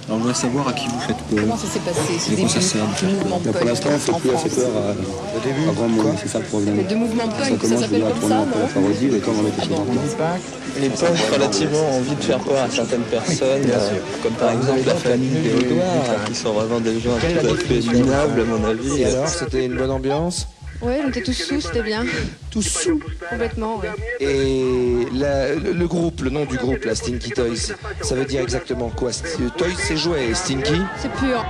Alors, je voudrais savoir à qui vous faites peur. Comment ça s'est passé ce Et quoi ça début sert du mouvement Pour punk l'instant, on fait en plus assez France? peur Au début, à grand monde, c'est ça le problème. Mais de mouvement Ça punk, ça commence s'appelle déjà à comme tourner ça, un peu non? la parodie, et quand on met quelque chose en place. les punks relativement ont envie de faire peur à certaines personnes, comme par exemple la famille Théodore, qui sont vraiment des gens tout à fait minables à mon avis. Et alors, c'était une bonne ambiance? Ouais, on était tous sous, c'était bien. Tous sous? Complètement, ouais. Et le groupe, le nom du groupe, la Stinky Toys, ça veut dire exactement quoi? Toys, c'est jouet, et Stinky? C'est pur.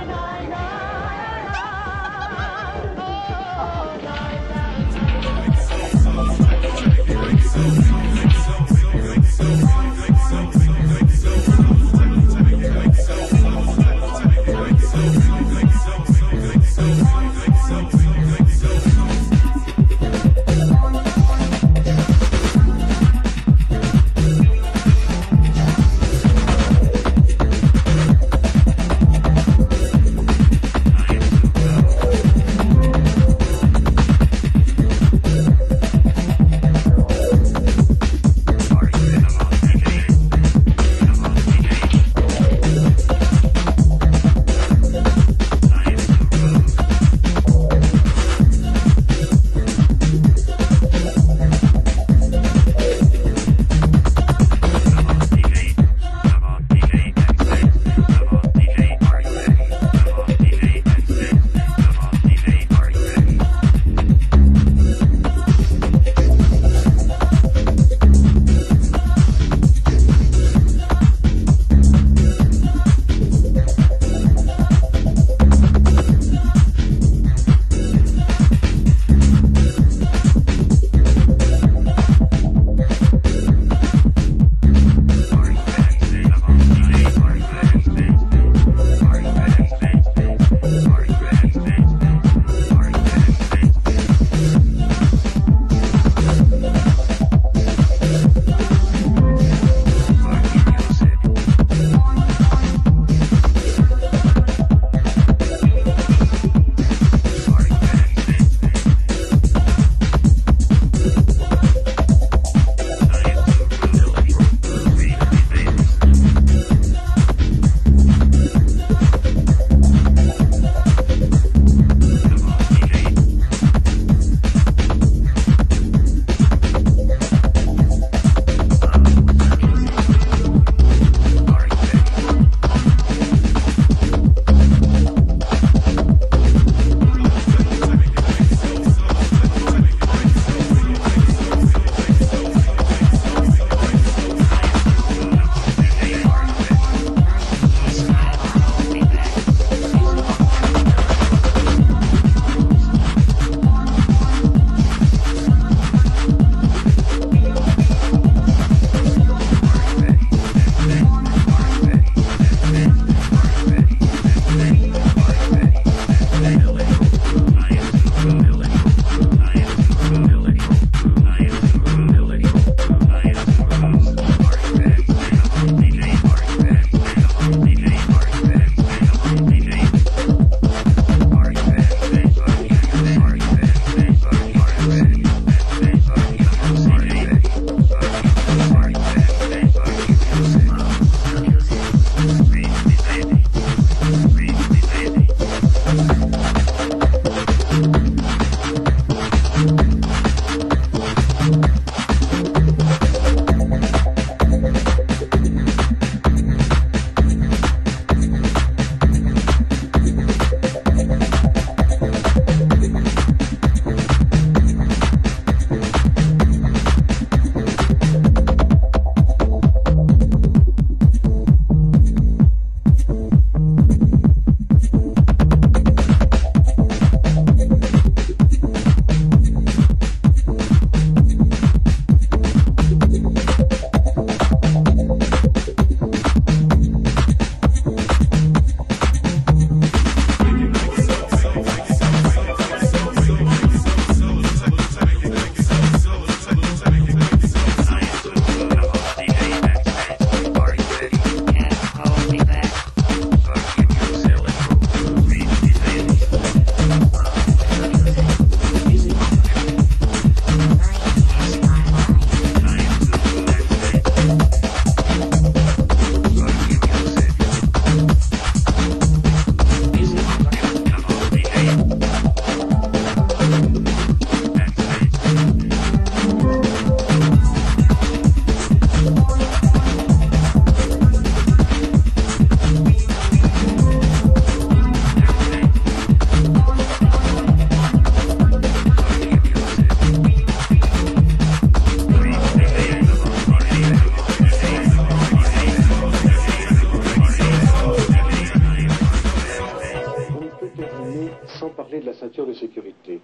de la ceinture de sécurité.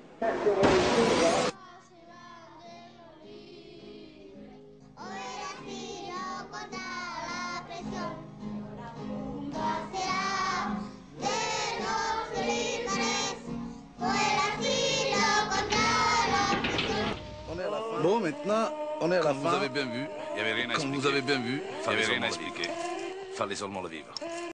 Bon, maintenant, on est à la Comme fin. vous avez bien vu, il n'y avait rien à expliquer. Fallait seulement le vivre.